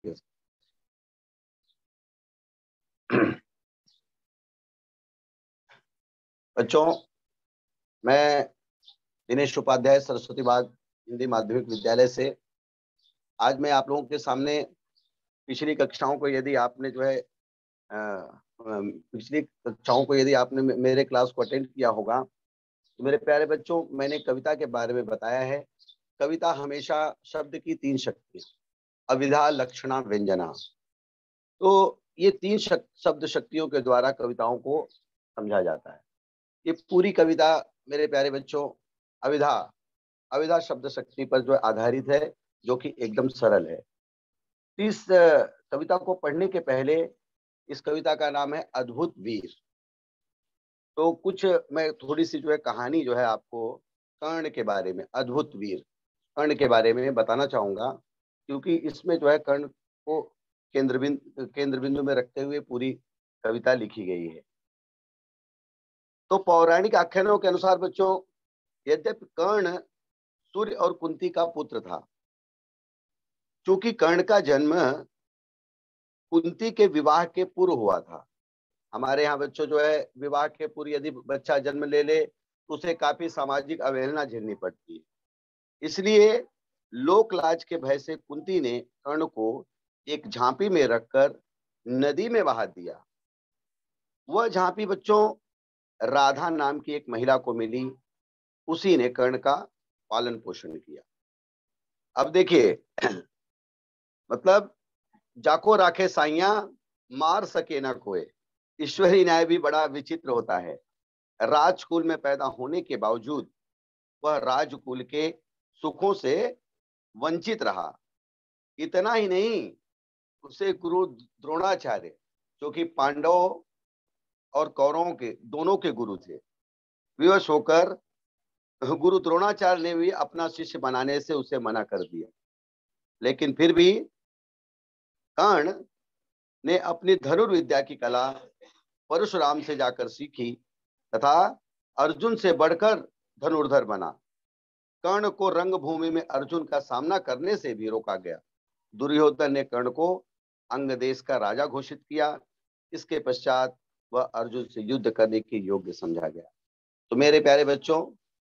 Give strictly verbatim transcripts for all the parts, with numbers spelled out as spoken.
बच्चों, मैं दिनेश उपाध्याय सरस्वती बाग हिंदी माध्यमिक विद्यालय से आज मैं आप लोगों के सामने पिछली कक्षाओं को यदि आपने जो है पिछली कक्षाओं को यदि आपने मेरे क्लास को अटेंड किया होगा तो मेरे प्यारे बच्चों, मैंने कविता के बारे में बताया है। कविता हमेशा शब्द की तीन शक्ति, अविधा, लक्षणा, व्यंजना, तो ये तीन शक, शब्द शक्तियों के द्वारा कविताओं को समझा जाता है। ये पूरी कविता मेरे प्यारे बच्चों अविधा अविधा शब्द शक्ति पर जो आधारित है, जो कि एकदम सरल है। इस कविता को पढ़ने के पहले, इस कविता का नाम है अद्भुत वीर। तो कुछ मैं थोड़ी सी जो है कहानी जो है आपको कर्ण के बारे में, अद्भुत वीर कर्ण के बारे में बताना चाहूंगा, क्योंकि इसमें जो है कर्ण को केंद्र बिंदु केंद्र बिंदु में रखते हुए पूरी कविता लिखी गई है। तो पौराणिक आख्यानों के अनुसार बच्चों, यद्यपि कर्ण सूर्य और कुंती का पुत्र था, चूंकि कर्ण का जन्म कुंती के विवाह के पूर्व हुआ था। हमारे यहाँ बच्चों जो है विवाह के पूर्व यदि बच्चा जन्म ले ले तो उसे काफी सामाजिक अवहेलना झेलनी पड़ती है। इसलिए लोक लाज के भय से कुंती ने कर्ण को एक झांपी में रखकर नदी में बहा दिया। वह झांपी बच्चों राधा नाम की एक महिला को मिली, उसी ने कर्ण का पालन पोषण किया। अब देखिए, मतलब जाको राखे साइया, मार सके ना कोई। ईश्वरी न्याय भी बड़ा विचित्र होता है। राजकुल में पैदा होने के बावजूद वह राजकुल के सुखों से वंचित रहा। इतना ही नहीं, उसे गुरु द्रोणाचार्य, जो कि पांडवों और कौरवों के दोनों के गुरु थे, विवश होकर गुरु द्रोणाचार्य ने भी अपना शिष्य बनाने से उसे मना कर दिया। लेकिन फिर भी कर्ण ने अपनी धनुर्विद्या की कला परशुराम से जाकर सीखी तथा अर्जुन से बढ़कर धनुर्धर बना। कर्ण को रंगभूमि में अर्जुन का सामना करने से भी रोका गया। दुर्योधन ने कर्ण को अंग देश का राजा घोषित किया। इसके पश्चात वह अर्जुन से युद्ध करने के योग्य समझा गया। तो मेरे प्यारे बच्चों,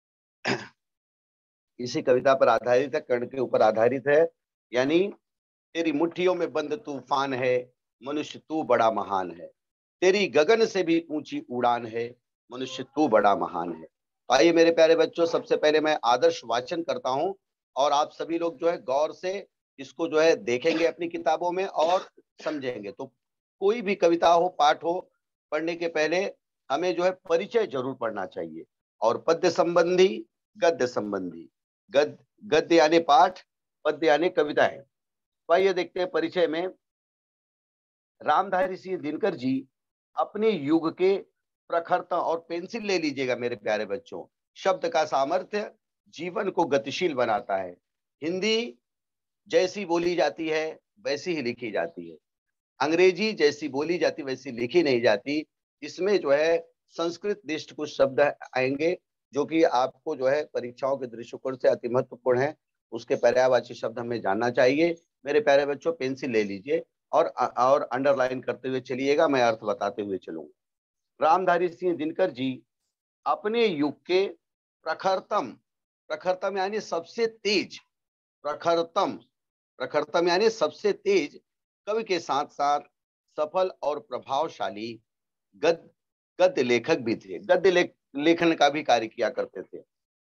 इसी कविता पर आधारित है, कर्ण के ऊपर आधारित है। यानी तेरी मुट्ठियों में बंद तूफान है, मनुष्य तू बड़ा महान है। तेरी गगन से भी ऊंची उड़ान है, मनुष्य तू बड़ा महान है। आइए मेरे प्यारे बच्चों, सबसे पहले मैं आदर्श वाचन करता हूं और आप सभी लोग जो है गौर से इसको जो है देखेंगे अपनी किताबों में और समझेंगे। तो कोई भी कविता हो, पाठ हो, पढ़ने के पहले हमें जो है परिचय जरूर पढ़ना चाहिए। और पद्य संबंधी, गद्य संबंधी, गद्य गद्य यानी पाठ, पद्य यानी कविताएं। तो आइए देखते हैं परिचय में। रामधारी सिंह दिनकर जी अपने युग के प्रखरता, और पेंसिल ले लीजिएगा मेरे प्यारे बच्चों, शब्द का सामर्थ्य जीवन को गतिशील बनाता है। हिंदी जैसी बोली जाती है वैसी ही लिखी जाती है, अंग्रेजी जैसी बोली जाती वैसी लिखी नहीं जाती। इसमें जो है संस्कृत निष्ठ कुछ शब्द आएंगे जो कि आपको जो है परीक्षाओं के दृष्टिकोण से अति महत्वपूर्ण है। उसके पर्यायवाची शब्द हमें जानना चाहिए। मेरे प्यारे बच्चों, पेंसिल ले लीजिए और और अंडरलाइन करते हुए चलिएगा, मैं अर्थ बताते हुए चलूंगा। रामधारी सिंह दिनकर जी अपने युग के प्रखरतम, प्रखरतम यानी सबसे तेज, प्रखरतम प्रखरतम यानी सबसे तेज कवि के साथ साथ सफल और प्रभावशाली गद्य गद्य लेखक भी थे। गद्य ले, लेखन का भी कार्य किया करते थे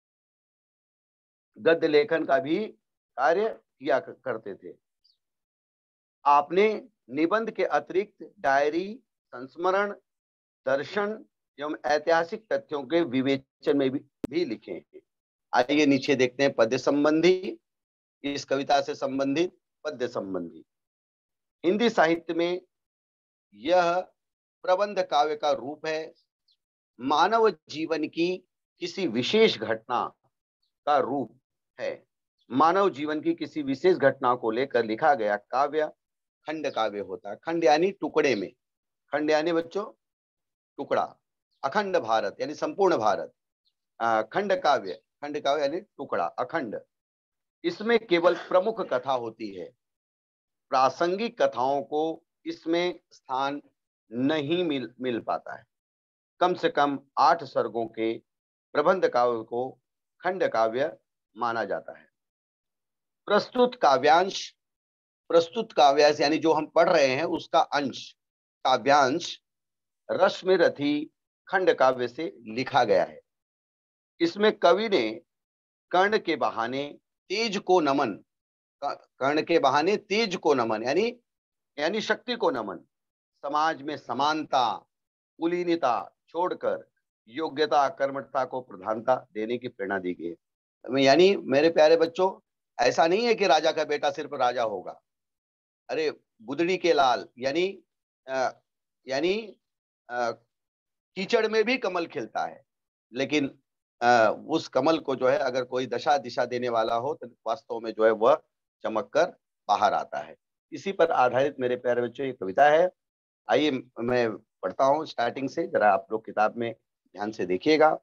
गद्य लेखन का भी कार्य किया करते थे। आपने निबंध के अतिरिक्त डायरी, संस्मरण, दर्शन एवं ऐतिहासिक तथ्यों के विवेचन में भी, भी लिखे हैं। आइए नीचे देखते हैं पद्य संबंधी, इस कविता से संबंधित पद्य संबंधी। हिंदी साहित्य में यह प्रबंध काव्य का रूप है। मानव जीवन की किसी विशेष घटना का रूप है। मानव जीवन की किसी विशेष घटना को लेकर लिखा गया काव्य खंड काव्य होता है। खंड यानी टुकड़े में, खंड यानी बच्चों टुकड़ा। अखंड भारत यानी संपूर्ण भारत। खंड काव्य, खंड काव्य यानी टुकड़ा, अखंड। इसमें केवल प्रमुख कथा होती है। प्रासंगिक कथाओं को इसमें स्थान नहीं मिल मिल पाता है। कम से कम आठ सर्गों के प्रबंध काव्य को खंड काव्य माना जाता है। प्रस्तुत काव्यांश प्रस्तुत काव्यांश यानी जो हम पढ़ रहे हैं उसका अंश काव्यांश रश्मिरथी खंड काव्य से लिखा गया है। इसमें कवि ने कर्ण के बहाने तेज को नमन कर्ण के बहाने तेज को नमन यानी यानी शक्ति को नमन, समाज में समानता कुलीनता छोड़कर योग्यता कर्मठता को प्रधानता देने की प्रेरणा दी गई है। यानी मेरे प्यारे बच्चों, ऐसा नहीं है कि राजा का बेटा सिर्फ राजा होगा। अरे बुदड़ी के लाल यानी आ, यानी आ, कीचड़ में भी कमल खिलता है, लेकिन आ, उस कमल को जो है अगर कोई दशा दिशा देने वाला हो तो वास्तव में जो है वह चमक कर बाहर आता है। इसी पर आधारित मेरे प्यारे बच्चों ये कविता है। आइए मैं पढ़ता हूँ स्टार्टिंग से, जरा आप लोग किताब में ध्यान से देखिएगा।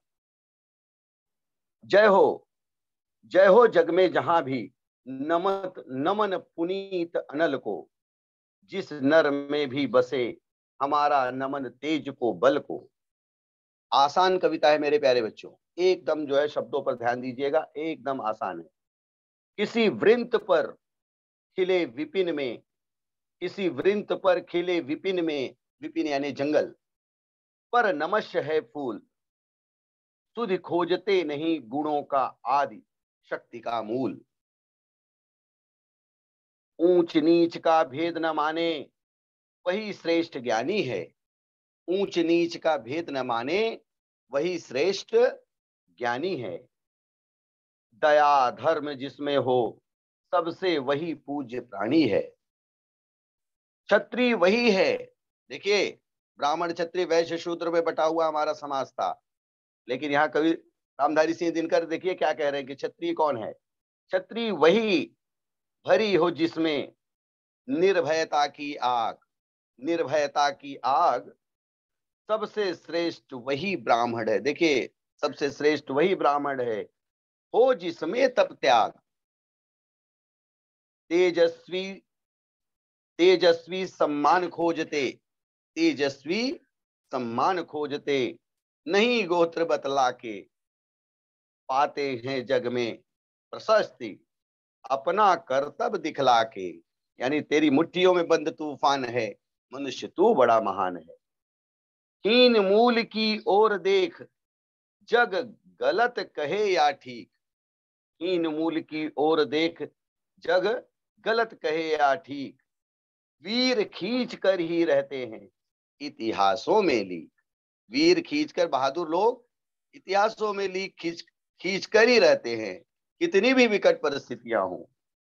जय हो जय हो जग में जहां भी नमत नमन पुनीत अनल को, जिस नर में भी बसे हमारा नमन तेज को बल को। आसान कविता है मेरे प्यारे बच्चों, एकदम जो है शब्दों पर ध्यान दीजिएगा, एकदम आसान है। किसी वृंत पर खिले विपिन में किसी वृंत पर खिले विपिन में, विपिन यानी जंगल, पर नमस्य है फूल, सुधि खोजते नहीं गुणों का आदि शक्ति का मूल। ऊंच नीच का भेद न माने वही श्रेष्ठ ज्ञानी है, ऊंच नीच का भेद न माने वही श्रेष्ठ ज्ञानी है। दया धर्म जिसमें हो सबसे वही पूज्य प्राणी है। क्षत्रिय वही है, देखिए ब्राह्मण क्षत्रिय वैश्य शूद्र में बटा हुआ हमारा समाज था, लेकिन यहाँ कवि रामधारी सिंह दिनकर देखिए क्या कह रहे हैं कि क्षत्रिय कौन है। क्षत्रिय वही भरी हो जिसमें निर्भयता की आग, निर्भयता की आग, सबसे श्रेष्ठ वही ब्राह्मण है। देखिए सबसे श्रेष्ठ वही ब्राह्मण है, हो जिसमें तप त्याग। तेजस्वी तेजस्वी सम्मान खोजते तेजस्वी सम्मान खोजते नहीं गोत्र बतला के, पाते हैं जग में प्रशस्ति अपना कर्तव्य दिखला के। यानी तेरी मुट्ठियों में बंद तूफान है, मनुष्य तू बड़ा महान है। हीन मूल की ओर देख जग गलत कहे या ठीक, हीन मूल की ओर देख जग गलत कहे या ठीक, वीर खींच कर ही रहते हैं इतिहासों में लीक। वीर खींचकर बहादुर लोग इतिहासों में लीक खींच खींच कर ही रहते हैं, कितनी भी विकट परिस्थितियां हों।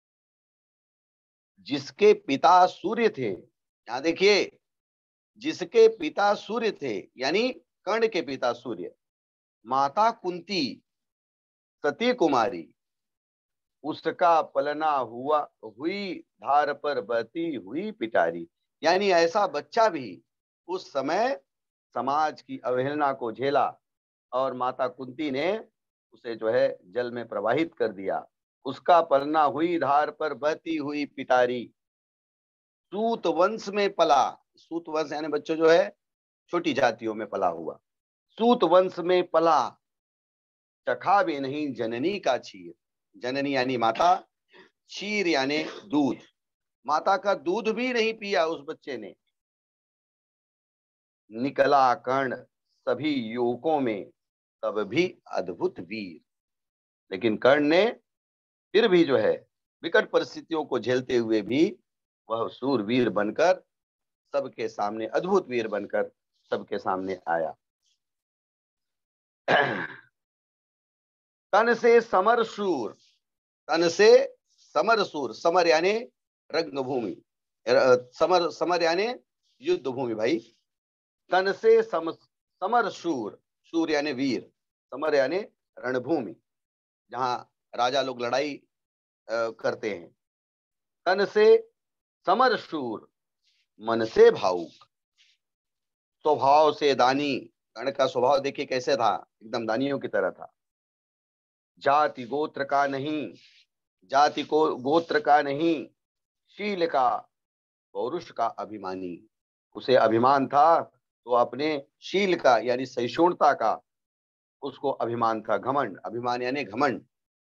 जिसके पिता सूर्य थे, यहां देखिए जिसके पिता सूर्य थे यानी कर्ण के पिता सूर्य, माता कुंती सती कुमारी, उसका पलना हुआ हुई धार पर बहती हुई पिटारी। यानी ऐसा बच्चा भी उस समय समाज की अवहेलना को झेला और माता कुंती ने उसे जो है जल में प्रवाहित कर दिया। उसका पलना हुई धार पर बहती हुई पिटारी, सूत वंश में पला, सूत वंश यानी बच्चों जो है छोटी जातियों में पला हुआ, सूत वंश में पला, चखा भी नहीं जननी का क्षीर। जननी यानी माता, क्षीर यानी दूध, माता का दूध भी नहीं पिया उस बच्चे ने। निकला कर्ण सभी युवकों में तब भी अद्भुत वीर, लेकिन कर्ण ने फिर भी जो है विकट परिस्थितियों को झेलते हुए भी वह सूरवीर बनकर सबके सामने, अद्भुत वीर बनकर सबके सामने आया। तन से समर शूर, तन से समर सूर, समर यानी रंगभूमि, समर समर यानी युद्ध भूमि भाई। तन से सम, समर शूर, शूर यानी वीर, समर यानी रणभूमि जहां राजा लोग लड़ाई करते हैं। तन से समर शूर मन से भावुक, स्वभाव से दानी, कर्ण का स्वभाव देखिए कैसे था, एकदम दानियों की तरह था। जाति गोत्र का नहीं, जाति को गोत्र का नहीं, शील का पौरुष का अभिमानी, उसे अभिमान था तो अपने शील का यानी सहिष्णुता का उसको अभिमान था, घमंड, अभिमान यानी घमंड।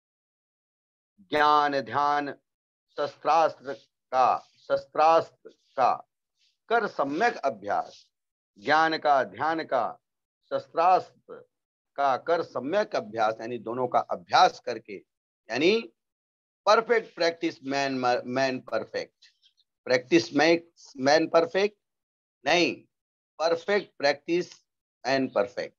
ज्ञान ध्यान शस्त्रास्त्र का शस्त्रास्त्र का कर सम्यक अभ्यास, ज्ञान का ध्यान का शस्त्रास्त्र का कर सम्यक अभ्यास, यानी दोनों का अभ्यास करके, यानी perfect practice man man perfect, practice makes man perfect नहीं, परफेक्ट प्रैक्टिस मैन परफेक्ट।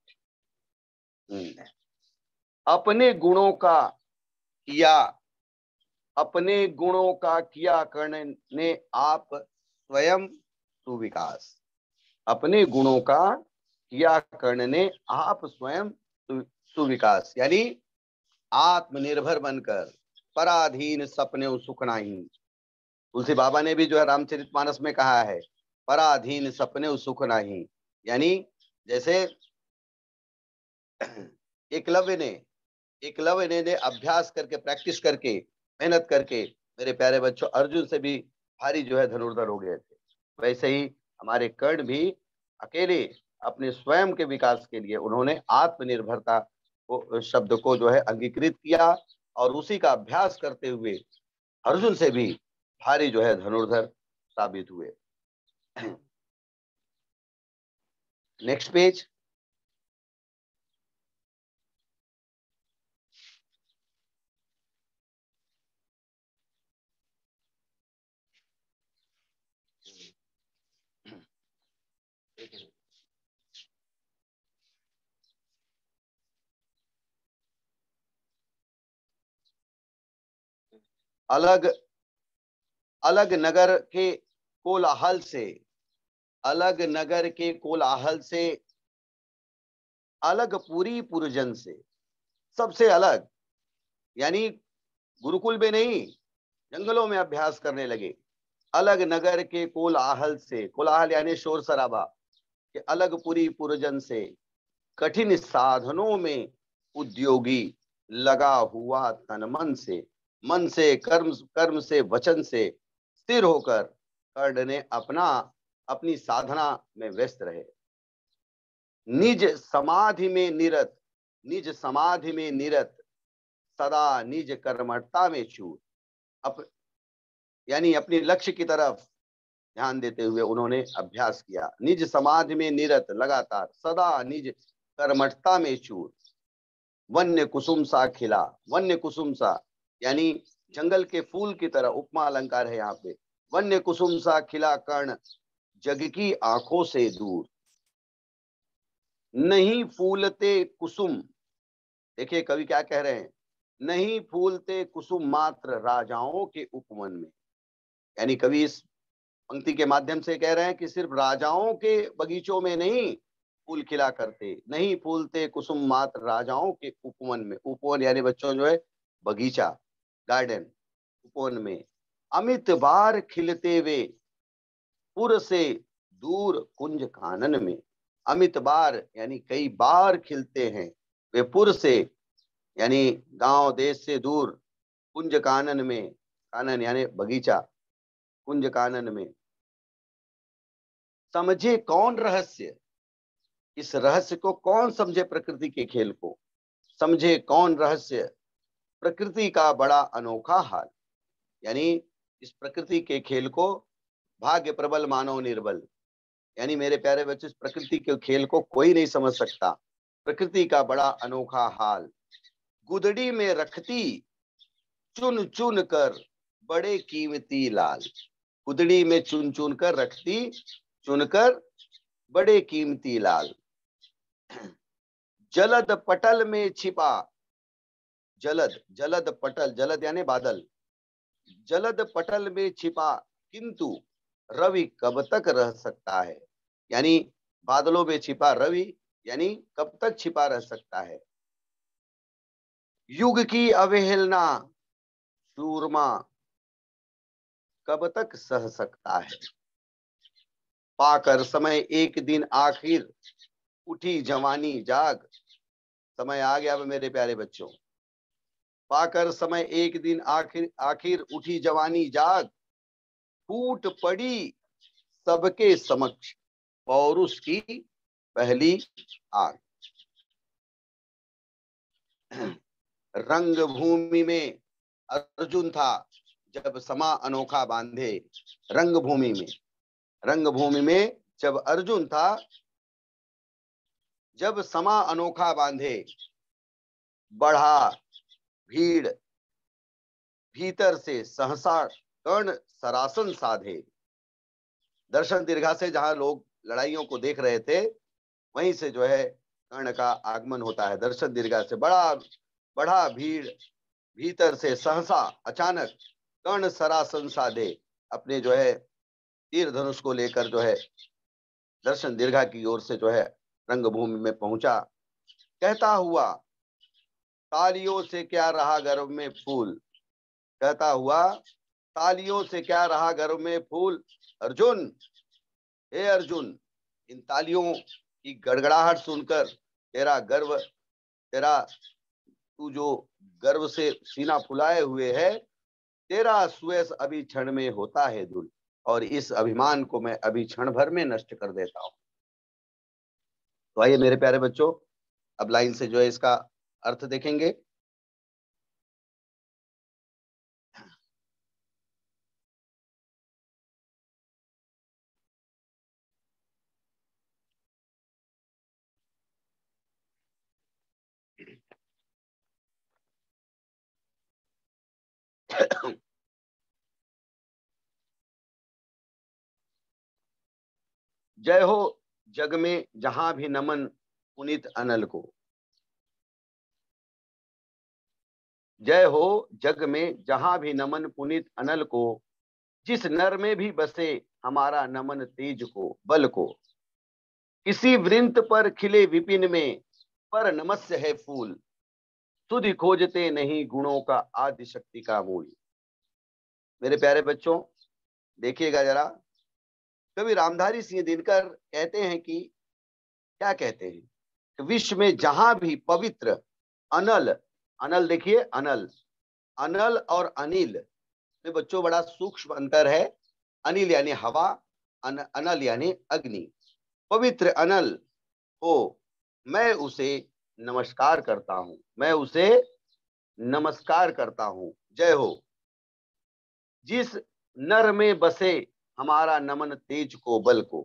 अपने गुणों का किया अपने गुणों का किया करने आप स्वयं सुविकास, अपने गुणों का किया करने आप स्वयं सुविकास, यानी आत्मनिर्भर बनकर पराधीन सपने सुख नाही। तुलसी बाबा ने भी जो है रामचरितमानस में कहा है, पराधीन सपने सुख नाही, यानी जैसे एकलव्य ने एकलव्य ने, ने अभ्यास करके प्रैक्टिस करके मेहनत करके मेरे प्यारे बच्चों अर्जुन से भी भारी जो है धनुर्धर हो गए थे, वैसे ही हमारे कर्ण भी अकेले अपने स्वयं के विकास के लिए उन्होंने आत्मनिर्भरता को शब्द को जो है अंगीकृत किया और उसी का अभ्यास करते हुए अर्जुन से भी भारी जो है धनुर्धर साबित हुए। Next page. अलग अलग नगर के कोलाहल से अलग नगर के कोलाहल से अलग पूरी पुरजन से, सबसे अलग, यानी गुरुकुल में नहीं जंगलों में अभ्यास करने लगे। अलग नगर के कोलाहल से, कोलाहल यानी शोर शराबा के, अलग पूरी पुरजन से, कठिन साधनों में उद्योगी लगा हुआ तन मन से, मन से कर्म कर्म से वचन से स्थिर होकर कर्ण ने अपना अपनी साधना में व्यस्त रहे। निज समाधि में निरत निज समाधि में निरत सदा निज कर्मठता में चूर, अप, यानी अपने लक्ष्य की तरफ ध्यान देते हुए उन्होंने अभ्यास किया। निज समाधि में निरत लगातार सदा निज कर्मठता में चूर, वन्य कुसुम सा खिला, वन्य कुसुम सा यानी जंगल के फूल की तरह, उपमा अलंकार है यहाँ पे। वन्य कुसुम सा खिला कर्ण जग की आंखों से दूर, नहीं फूलते कुसुम, देखिए कवि क्या कह रहे हैं, नहीं फूलते कुसुम मात्र राजाओं के उपवन में, यानी कवि इस पंक्ति के माध्यम से कह रहे हैं कि सिर्फ राजाओं के बगीचों में नहीं फूल खिला करते, नहीं फूलते कुसुम मात्र राजाओं के उपवन में। उपवन यानी बच्चों जो है बगीचा, गार्डन, उपवन में अमित बार खिलते वे पुर से दूर कुंज कानन में, अमित बार यानी कई बार खिलते हैं वे पुर से यानी गांव देश से दूर, कुंज कानन में, कानन यानी बगीचा, कुंज कानन में। समझे कौन रहस्य, इस रहस्य को कौन समझे, प्रकृति के खेल को समझे कौन रहस्य, प्रकृति का बड़ा अनोखा हाल, यानी इस प्रकृति के खेल को भाग्य प्रबल मानव निर्बल, यानी मेरे प्यारे बच्चे इस प्रकृति के खेल को कोई नहीं समझ सकता। प्रकृति का बड़ा अनोखा हाल, गुदड़ी में रखती चुन चुन कर बड़े कीमती लाल, गुदड़ी में चुन चुन कर रखती चुनकर बड़े कीमती लाल, जलद पटल में छिपा, जलद जलद पटल, जलद यानी बादल, जलद पटल में छिपा किंतु रवि कब तक रह सकता है, यानी बादलों में छिपा रवि यानी कब तक छिपा रह सकता है। युग की अवहेलना सूरमा कब तक सह सकता है, पाकर समय एक दिन आखिर उठी जवानी जाग, समय आ गया मेरे प्यारे बच्चों, पाकर समय एक दिन आखिर आखिर उठी जवानी जाग, फूट पड़ी सबके समक्ष पौरुष की पहली आग। रंग भूमि में अर्जुन था जब समा अनोखा बांधे। रंग भूमि में रंग भूमि में जब अर्जुन था जब समा अनोखा बांधे। बढ़ा भीड़ भीतर से सहसा कर्ण सरासन साधे। दर्शन दीर्घा से जहां लोग लड़ाइयों को देख रहे थे वहीं से जो है कर्ण का आगमन होता है। दर्शन दीर्घा से बड़ा बढ़ा भीड़ भीतर से सहसा अचानक कर्ण सरासन साधे। अपने जो है तीर धनुष को लेकर जो है दर्शन दीर्घा की ओर से जो है रंगभूमि में पहुंचा। कहता हुआ तालियों से क्या रहा गर्भ में फूल। कहता हुआ तालियों से क्या रहा गर्भ में फूल। अर्जुन, हे अर्जुन, इन तालियों की गड़गड़ाहट सुनकर तेरा गर्व तेरा तू जो गर्व से सीना फुलाए हुए है, तेरा सुयस अभी क्षण में होता है दुल, और इस अभिमान को मैं अभी क्षण भर में नष्ट कर देता हूं। तो आइए मेरे प्यारे बच्चों, अब लाइन से जो है इसका अर्थ देखेंगे। जय हो जग में जहां भी नमन पुनीत अनल को। जय हो जग में जहां भी नमन पुनीत अनल को, जिस नर में भी बसे हमारा नमन तेज को बल को। किसी वृंत पर खिले विपिन में पर नमस्य है फूल, सुधि खोजते नहीं गुणों का आदि शक्ति का मूल। मेरे प्यारे बच्चों देखिएगा जरा, कवि रामधारी सिंह दिनकर कहते हैं कि क्या कहते हैं कि विश्व में जहां भी पवित्र अनल, अनल देखिए अनल, अनल और अनिल में बच्चों बड़ा सूक्ष्म अंतर है। अनिल यानी हवा, अन, अनल यानी अग्नि। पवित्र अनल हो मैं उसे नमस्कार करता हूं, मैं उसे नमस्कार करता हूं। जय हो जिस नर में बसे हमारा नमन तेज को बल को।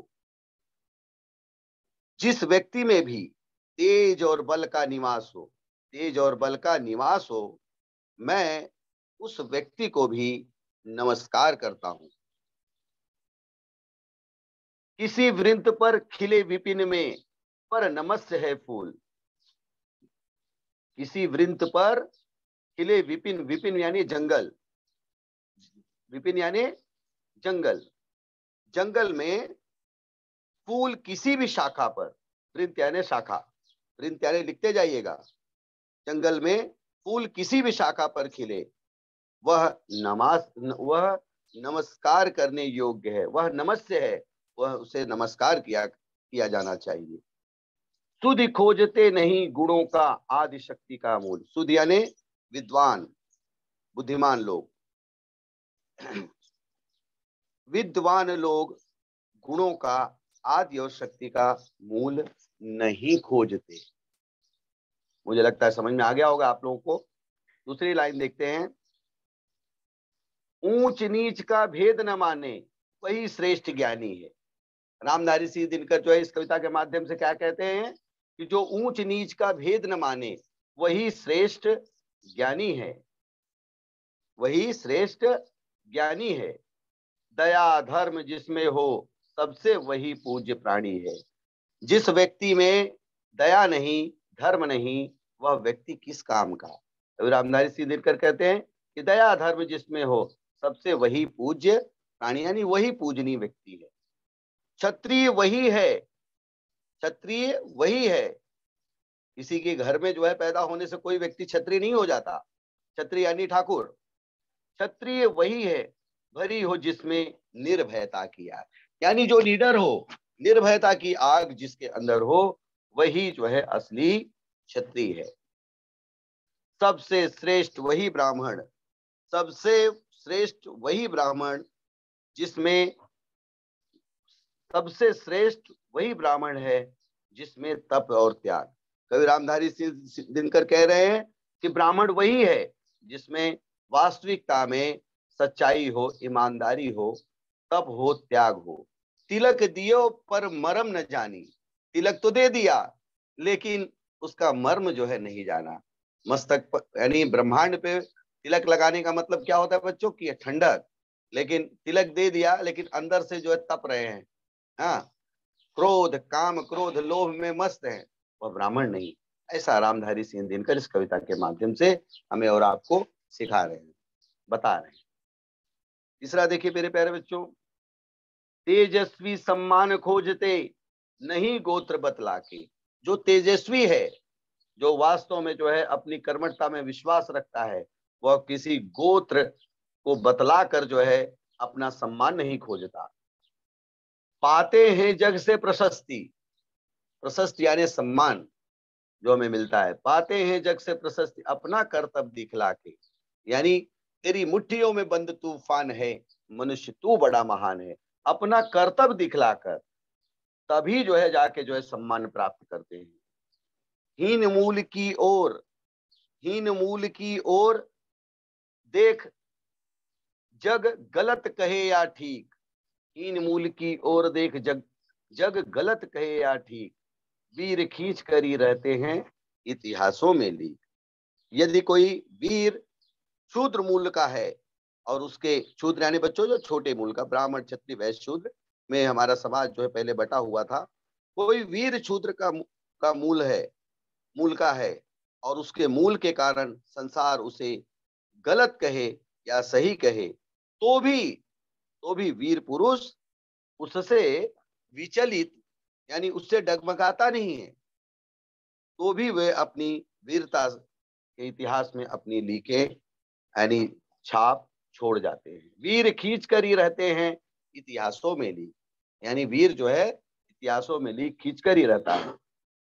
जिस व्यक्ति में भी तेज और बल का निवास हो, तेज और बल का निवास हो, मैं उस व्यक्ति को भी नमस्कार करता हूं। किसी वृंत पर खिले विपिन में पर नमस्य है फूल। किसी वृंत पर खिले विपिन, विपिन यानी जंगल, विपिन यानी जंगल, जंगल में फूल किसी भी शाखा पर, वृंत यानी शाखा, वृंत यानी लिखते जाइएगा, जंगल में फूल किसी भी शाखा पर खिले, वह नमाज वह नमस्कार करने योग्य है, वह नमस्य है, वह उसे नमस्कार किया किया जाना चाहिए। सुधि खोजते नहीं गुणों का आदि शक्ति का मूल। सुध यानी विद्वान, बुद्धिमान लोग। विद्वान लोग गुणों का आदि और शक्ति का मूल नहीं खोजते। मुझे लगता है समझ में आ गया होगा आप लोगों को। दूसरी लाइन देखते हैं। ऊंच नीच का भेद न माने वही श्रेष्ठ ज्ञानी है। रामधारी सिंह दिनकर जो है इस कविता के माध्यम से क्या कहते हैं कि जो ऊंच नीच का भेद न माने वही श्रेष्ठ ज्ञानी है, वही श्रेष्ठ ज्ञानी है। दया धर्म जिसमें हो सबसे वही पूज्य प्राणी है। जिस व्यक्ति में दया नहीं, धर्म नहीं, वह व्यक्ति किस काम का। तो रामधारी सिंह दिनकर कहते हैं कि दया धर्म जिसमें हो सबसे वही पूज्य प्राणी, यानी वही पूजनीय व्यक्ति है। क्षत्रिय वही है, क्षत्रिय वही है। किसी के घर में जो है पैदा होने से कोई व्यक्ति क्षत्रिय नहीं हो जाता। क्षत्रिय यानी ठाकुर। क्षत्रिय वही है भरी हो जिसमें निर्भयता की आग, यानी जो निडर हो, निर्भयता की आग जिसके अंदर हो, वही जो है असली क्षत्रिय है। सबसे श्रेष्ठ वही ब्राह्मण, सबसे श्रेष्ठ वही ब्राह्मण जिसमें सबसे श्रेष्ठ वही ब्राह्मण है जिसमें तप और त्याग। कवि रामधारी सिंह दिनकर कह रहे हैं कि ब्राह्मण वही है जिसमें वास्तविकता में सच्चाई हो, ईमानदारी हो, तप हो, त्याग हो। तिलक दियो पर मर्म न जानी, तिलक तो दे दिया लेकिन उसका मर्म जो है नहीं जाना। मस्तक पर यानी ब्रह्मांड पे तिलक लगाने का मतलब क्या होता है बच्चों की? ठंडक। लेकिन तिलक दे दिया लेकिन अंदर से जो है तप रहे हैं, हाँ, क्रोध, काम, क्रोध, लोभ में मस्त है, वह ब्राह्मण नहीं। ऐसा रामधारी सिंह दिनकर इस कविता के माध्यम से हमें और आपको सिखा रहे हैं, बता रहे हैं। तीसरा देखिए मेरे प्यारे बच्चों, तेजस्वी सम्मान खोजते नहीं गोत्र बतला के। जो तेजस्वी है, जो वास्तव में जो है अपनी कर्मठता में विश्वास रखता है, वह किसी गोत्र को बतला कर जो है अपना सम्मान नहीं खोजता। पाते हैं जग से प्रशस्ति, प्रशस्ति यानी सम्मान जो हमें मिलता है। पाते हैं जग से प्रशस्ति अपना कर्तव्य दिखला के, यानी तेरी मुट्ठियों में बंद तूफान है, मनुष्य तू बड़ा महान है। अपना कर्तव्य दिखलाकर तभी जो है जाके जो है सम्मान प्राप्त करते हैं। हीन मूल की ओर, हीन मूल की ओर देख जग गलत कहे या ठीक, हीन मूल की ओर देख जग जग गलत कहे या ठीक, वीर खींच कर ही रहते हैं इतिहासों में लीक। यदि कोई वीर शूद्र मूल का है और उसके, शूद्र यानी बच्चों जो छोटे मूल का, ब्राह्मण क्षत्रिय वैश्य शूद्र में हमारा समाज जो है पहले बटा हुआ था, कोई वीर शूद्र का का मूल है, मूल का है और उसके मूल के कारण संसार उसे गलत कहे या सही कहे, तो भी तो भी वीर पुरुष उससे विचलित यानी उससे डगमगाता नहीं है, तो भी वे अपनी वीरता के इतिहास में अपनी लीकें यानी छाप छोड़ जाते हैं। वीर खींच कर ही रहते हैं इतिहासों में लीक, यानी वीर जो है इतिहासों में लीक खींच कर ही रहता है।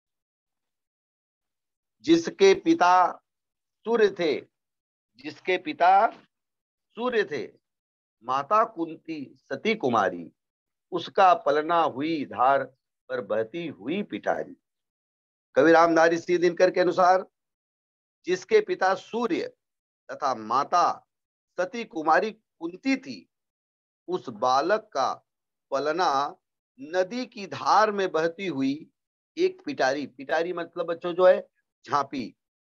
जिसके पिता सूर्य थे, जिसके पिता सूर्य थे, माता कुंती सती कुमारी, उसका पलना हुई धार पर बहती हुई पिटारी। कवि रामधारी सिंह दिनकर के अनुसार जिसके पिता सूर्य तथा माता सती कुमारी कुंती थी, उस बालक का पलना नदी की धार में बहती हुई एक पिटारी, पिटारी मतलब बच्चों जो है झांपी,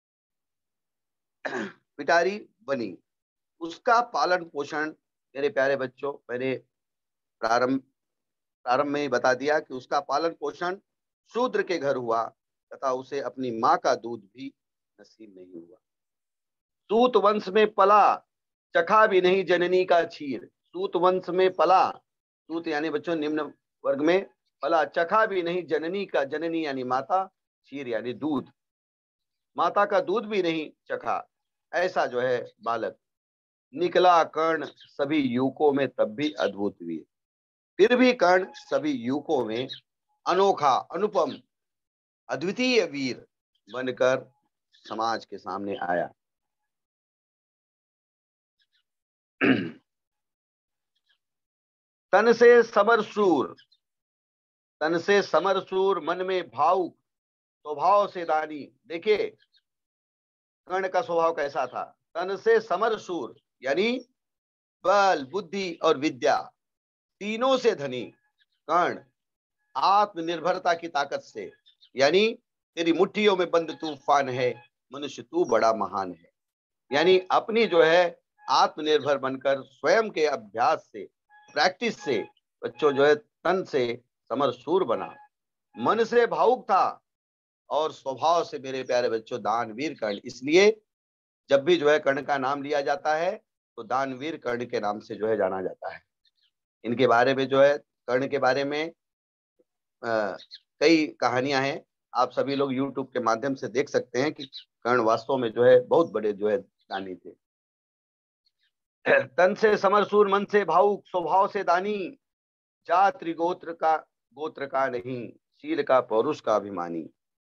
पिटारी बनी। उसका पालन पोषण, मेरे प्यारे बच्चों, मैंने प्रारंभ प्रारंभ में ही बता दिया कि उसका पालन पोषण शूद्र के घर हुआ तथा उसे अपनी माँ का दूध भी नसीब नहीं हुआ। सूत वंश में पला, चखा भी नहीं जननी का क्षीर। सूत वंश में पला, सूत यानी बच्चों निम्न वर्ग में, पला, चखा भी नहीं जननी का, जननी यानी माता, क्षीर यानी दूध, माता का दूध भी नहीं चखा, ऐसा जो है बालक। निकला कर्ण सभी युवकों में तब भी अद्भुत वीर, फिर भी कर्ण सभी युवकों में अनोखा, अनुपम, अद्वितीय वीर बनकर समाज के सामने आया। तन से समर सूर, तन से समर सूर, मन में भावुक, स्वभाव से दानी। देखिए कर्ण का स्वभाव कैसा था? तन से समर सूर यानी बल, बुद्धि और विद्या तीनों से धनी। कर्ण आत्मनिर्भरता की ताकत से, यानी तेरी मुट्ठियों में बंद तूफान है, मनुष्य तू बड़ा महान है, यानी अपनी जो है आत्मनिर्भर बनकर स्वयं के अभ्यास से, प्रैक्टिस से बच्चों जो है तन से समर सूर बना। मन से भावुक था और स्वभाव से मेरे प्यारे बच्चों दानवीर कर्ण। इसलिए जब भी जो है कर्ण का नाम लिया जाता है तो दानवीर कर्ण के नाम से जो है जाना जाता है। इनके बारे में जो है, कर्ण के बारे में आ, कई कहानियां हैं, आप सभी लोग यूट्यूब के माध्यम से देख सकते हैं कि कर्ण वास्तव में जो है बहुत बड़े जो है दानी थे। तन से समरसूर, मन से भावुक, स्वभाव से दानी, जात गोत्र का गोत्र का नहीं, शील का पौरुष का अभिमानी।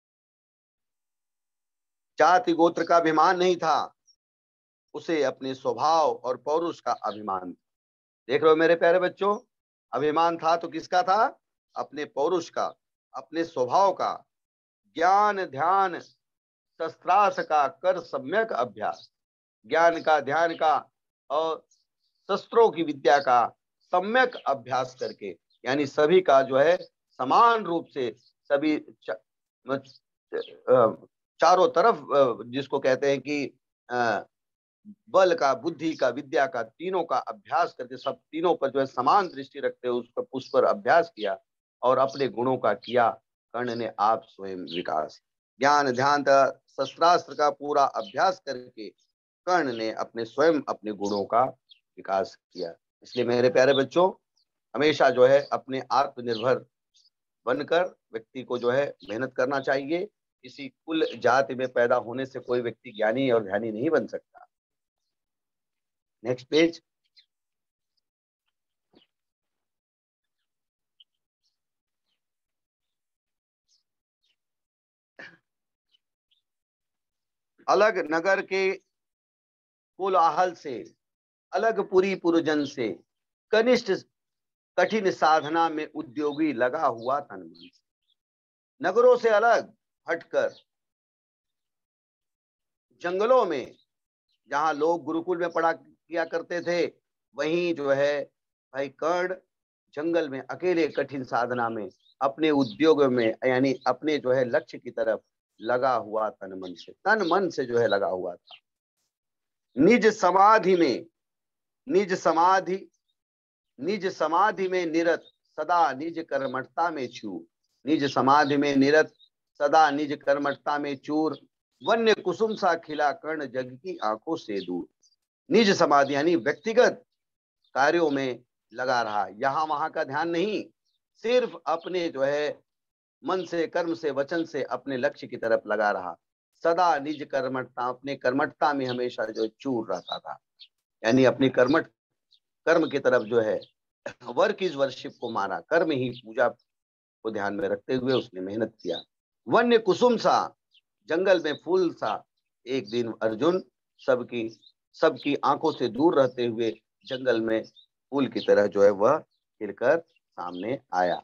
जाति गोत्र का अभिमान नहीं था, उसे अपने स्वभाव और पौरुष का अभिमान था। देख रहे हो मेरे प्यारे बच्चों, अभिमान था तो किसका था? अपने पौरुष का, अपने स्वभाव का। ज्ञान ध्यान शस्त्रास्त्र का कर सम्यक अभ्यास, ज्ञान का, ध्यान का और शस्त्रों की विद्या का सम्यक अभ्यास करके, यानी सभी का जो है समान रूप से सभी च, चारों तरफ, जिसको कहते हैं कि बल का, बुद्धि का, विद्या का, तीनों का अभ्यास करके सब तीनों पर जो है समान दृष्टि रखते हुए उस पर उस पर अभ्यास किया और अपने गुणों का किया कर्ण ने आप स्वयं विकास। ज्ञान ध्यान शस्त्रास्त्र का पूरा अभ्यास करके कर्ण ने अपने स्वयं अपने गुणों का विकास किया। इसलिए मेरे प्यारे बच्चों, हमेशा जो है अपने आत्मनिर्भर बनकर व्यक्ति को जो है मेहनत करना चाहिए। किसी कुल जाति में पैदा होने से कोई व्यक्ति ज्ञानी और ध्यानी नहीं बन सकता। Next page. अलग नगर के कोलाहल से, अलग पुरी पुरजन से, कनिष्ठ कठिन साधना में उद्योगी लगा हुआ तन मन। नगरों से अलग हटकर जंगलों में, जहां लोग गुरुकुल में पढ़ा किया करते थे, वहीं जो है भाई कर्ण जंगल में अकेले कठिन साधना में अपने उद्योग में, यानी अपने जो है लक्ष्य की तरफ लगा हुआ तन मन से, तन मन से जो है लगा हुआ था। निज समाधि में, निज समाधि निज समाधि में निरत सदा निज कर्मठता में चूर, निज समाधि में निरत सदा निज कर्मठता में चूर, वन्य कुसुम सा खिला कर्ण जग की आंखों से दूर। निज समाधि यानी व्यक्तिगत कार्यों में लगा रहा, यहां वहां का ध्यान नहीं, सिर्फ अपने जो है मन से, कर्म से, वचन से अपने लक्ष्य की तरफ लगा रहा। सदा निज कर्मठता, अपने कर्मठता में हमेशा जो चूर रहता था, यानी अपनी कर्मठ कर्म की तरफ जो है वर्क इज वर्शिप को माना, कर्म ही पूजा को ध्यान में रखते हुए उसने मेहनत किया। वन्य कुसुम सा, जंगल में फूल सा, एक दिन अर्जुन सबकी सबकी आंखों से दूर रहते हुए जंगल में फूल की तरह जो है वह खिलकर सामने आया।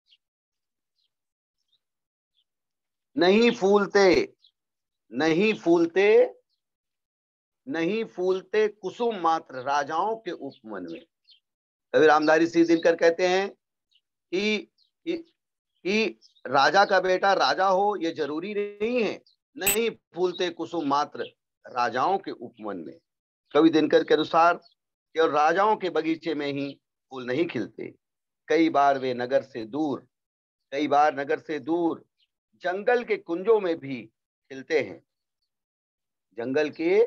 नहीं फूलते, नहीं फूलते नहीं फूलते कुसुम मात्र राजाओं के उपमन में। कवि रामधारी सिंह दिनकर कहते हैं कि, कि, कि राजा का बेटा राजा हो ये जरूरी नहीं है। नहीं फूलते कुसुम मात्र राजाओं के उपमन में। कवि दिनकर के अनुसार केवल राजाओं के बगीचे में ही फूल नहीं खिलते, कई बार वे नगर से दूर, कई बार नगर से दूर जंगल के कुंजों में भी खिलते हैं। जंगल के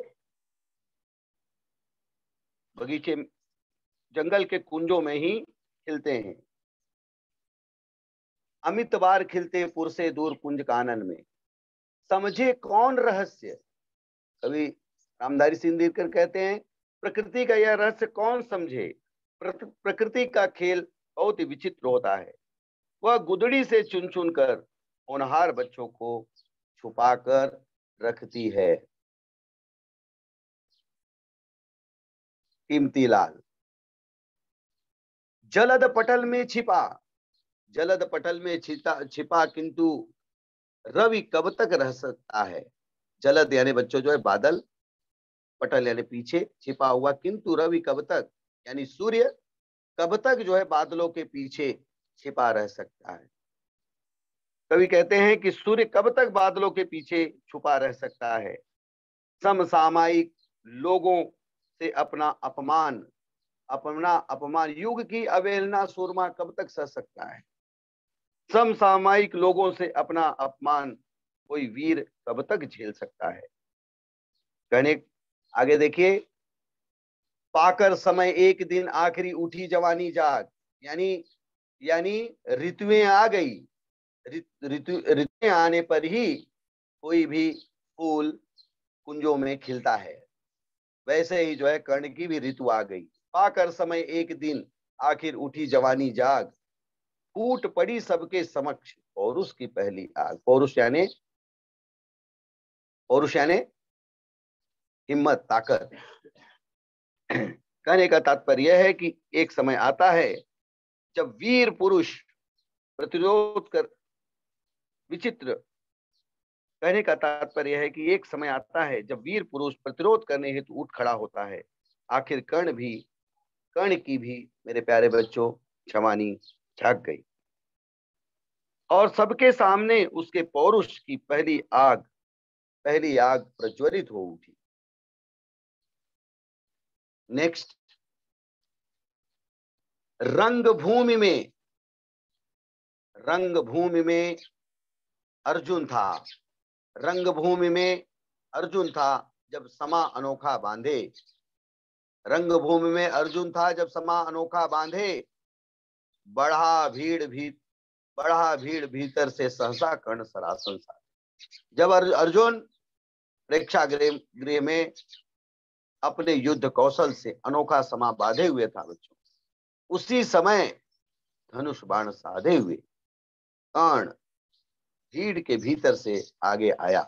बगीचे, जंगल के कुंजों में ही खिलते हैं। अमित बार खिलते पुर से दूर कुंज कानन में, समझे कौन रहस्य। कवि रामधारी सिंह दिनकर कहते हैं प्रकृति का यह रहस्य कौन समझे। प्रकृति का खेल बहुत ही विचित्र होता है, वह गुदड़ी से चुन चुन कर होनहार बच्चों को छुपा कर रखती है। कीमती लाल। जलद पटल में छिपा, जलद पटल में छिपा छिपा किंतु रवि कब तक रह सकता है। जलद यानी बच्चों जो है बादल, पटल यानी पीछे छिपा हुआ, किंतु रवि कब तक, यानी सूर्य कब तक जो है बादलों के पीछे छिपा रह सकता है। कवि कहते हैं कि सूर्य कब तक बादलों के पीछे छुपा रह सकता है। समसामयिक लोगों से अपना अपमान, अपना अपमान, युग की अवहेलना सूरमा कब तक सह सकता है। समसामयिक लोगों से अपना अपमान कोई वीर कब तक झेल सकता है। कहने आगे देखिए, पाकर समय एक दिन आखिरी उठी जवानी जाग, यानी यानी ऋतुएं आ गई, ऋतु ऋतुएं आने पर ही कोई भी फूल कुंजों में खिलता है, वैसे ही जो है कर्ण की भी ऋतु आ गई। पाकर समय एक दिन आखिर उठी जवानी जाग, फूट पड़ी सबके समक्ष पौरुष की पहली आग। पौरुष यानी पौरुष यानी हिम्मत, ताकत। कहने का तात्पर्य यह है कि एक समय आता है जब वीर पुरुष प्रतिरोध कर विचित्र कहने का तात्पर्य है कि एक समय आता है जब वीर पुरुष प्रतिरोध करने हेतु उठ खड़ा होता है। आखिर कर्ण भी कर्ण की भी मेरे प्यारे बच्चों क्षमानी झाँक गई और सबके सामने उसके पौरुष की पहली आग पहली आग प्रज्वलित हो उठी। नेक्स्ट, रंगभूमि में रंगभूमि में अर्जुन था रंगभूमि में अर्जुन था जब समा अनोखा बांधे रंगभूमि में अर्जुन था जब समा अनोखा बांधे बढ़ा भीड़ भी बढ़ा भीड़ भीतर से सहसा कर्ण सरासन सा। जब अर्जुन प्रेक्षागृह गृह में अपने युद्ध कौशल से अनोखा समा बांधे हुए था बच्चों, उसी समय धनुष बाण साधे हुए कर्ण भीड़ के भीतर से आगे आया,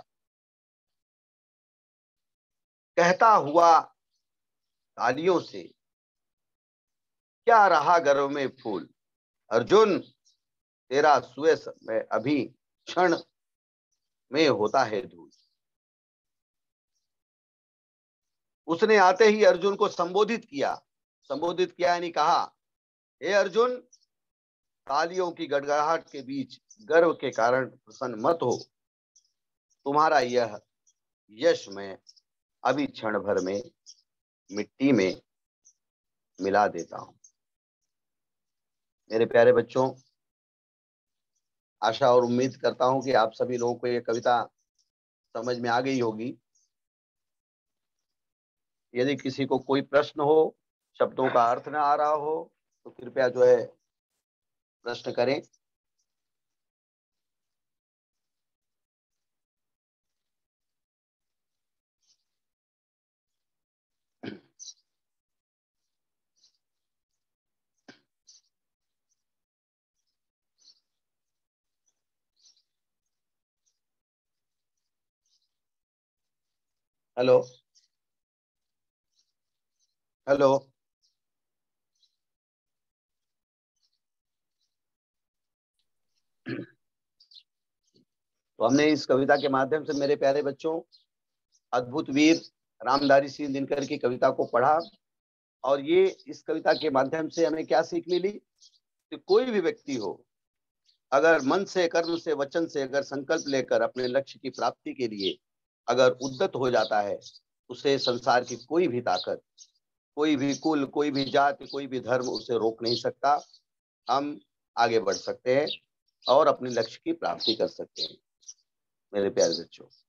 कहता हुआ तालियों से, क्या रहा गर्व में फूल अर्जुन, तेरा सुयश में अभी क्षण में होता है धूल। उसने आते ही अर्जुन को संबोधित किया संबोधित किया यानी कहा, हे अर्जुन, तालियों की गड़गड़ाहट के बीच गर्व के कारण प्रसन्न मत हो, तुम्हारा यह यश मैं अभी क्षण भर में मिट्टी में मिला देता हूं। मेरे प्यारे बच्चों, आशा और उम्मीद करता हूं कि आप सभी लोगों को यह कविता समझ में आ गई होगी। यदि किसी को कोई प्रश्न हो, शब्दों का अर्थ न आ रहा हो, तो कृपया जो है प्रश्न करें। हेलो हेलो तो हमने इस कविता के माध्यम से मेरे प्यारे बच्चों अद्भुत वीर रामधारी सिंह दिनकर की कविता को पढ़ा और ये इस कविता के माध्यम से हमें क्या सीख मिली कि कोई भी व्यक्ति हो, अगर मन से, कर्म से, वचन से अगर संकल्प लेकर अपने लक्ष्य की प्राप्ति के लिए अगर उद्यत हो जाता है, उसे संसार की कोई भी ताकत, कोई भी कुल, कोई भी जाति, कोई भी धर्म उसे रोक नहीं सकता। हम आगे बढ़ सकते हैं और अपने लक्ष्य की प्राप्ति कर सकते हैं। मेरे प्यारे बच्चों,